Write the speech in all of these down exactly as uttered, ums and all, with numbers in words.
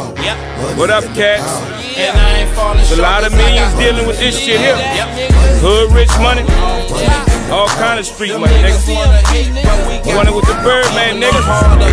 power. Yep. What up, cats? And I ain't falling There's a lot of millions dealing with this shit here. Hood rich money, all kind of street money, niggas. Running with the Birdman, niggas.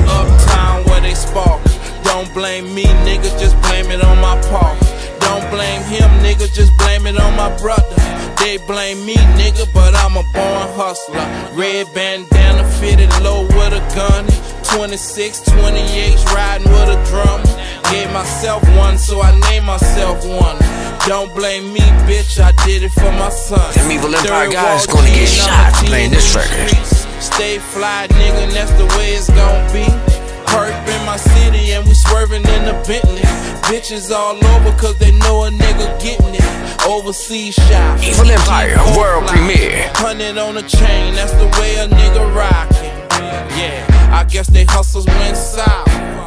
Uptown where they spark. Don't blame me, nigga, just blame it on my paw. Don't blame him, nigga, just blame it on my brother. They blame me, nigga, but I'm a born hustler. Red bandana fitted low with a gun. twenty-six, twenty-eight, riding with a drum. Gave myself one, so I named myself one. Don't blame me, bitch, I did it for my son. Them Evil Empire guys gonna get shot playing this record. Stay fly, nigga, and that's the way it's gonna be. Perp in my city and we swerving in the Bentley. Bitches all over cause they know a nigga getting it. Overseas shop. Evil Empire world premiere. Hundred on a chain, that's the way a nigga rockin'. Yeah, I guess they hustles went south,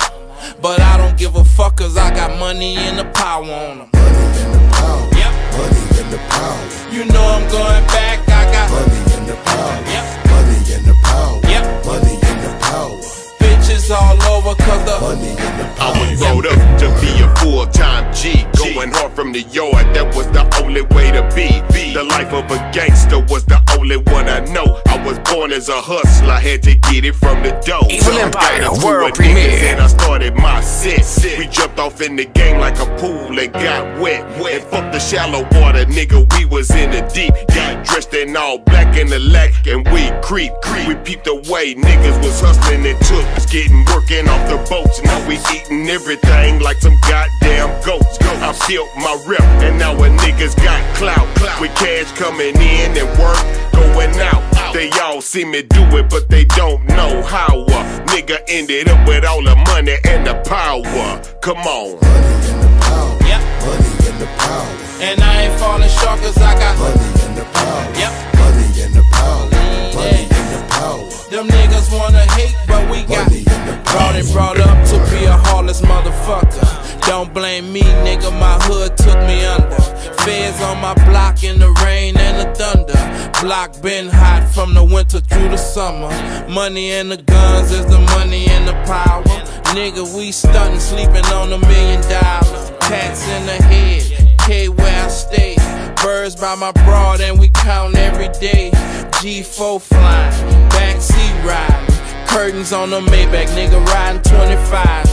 but I don't give a fuck cause I got money and the power on them. Money and the power. Yep. Money and the power. You know I'm going back, I got money and the power. Yep. Money and the power. Yep. Money and the power. Bitches all over cause the money and the power. I was brought up to be a full-time G. Going hard from the yard, that was the only way to be. The life of a gangster was the only one I know. I was born as a hustler, had to get it from the dough. Evil Empire world premiere. And I started my set. We jumped off in the game like a pool and got wet. And fuck the shallow water, nigga, we was in the deep. Got dressed in all black in the lack and we creep. We peeped away, niggas was hustling and took us getting working off the boats. Now we eating everything like some goddamn goats. I built my rep and now a niggas got clout. With cash coming in and work going out. They all see me do it but they don't know how a nigga ended up with all the money and the power. Come on. Money and the power. Yep. Money and the power. And I ain't falling short cause I got money and the power. Yep. Money and the power. Money and the power. Them niggas wanna hate but we got brought and brought up to be a heartless motherfucker. Don't blame me, nigga, my hood took me under. Feds on my block in the rain and the thunder. Block been hot from the winter through the summer. Money and the guns is the money and the power. Nigga, we stuntin', sleeping on a million dollars. Tats in the head, K where I stay. Birds by my broad and we count every day. G four flying, backseat riding. Curtains on the Maybach, nigga riding twenty-five.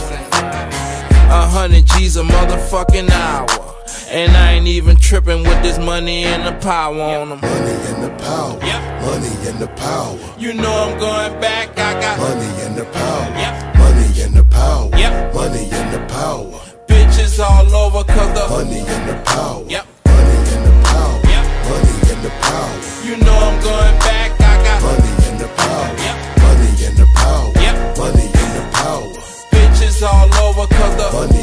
A hundred G's a motherfucking hour. And I ain't even tripping with this money and the power on them. Money and the power. Yep. Money and the power. You know I'm going back, I got money and the power. Yep. Money and the power. Yep. Money and the power. Bitches all over cause the money and the power. Yep. Money and the power. Yep. Money and the power. You know I'm going back, I got money and the power. Yep. Money and the power. Yep. Money and the power. Bitches all over cause the money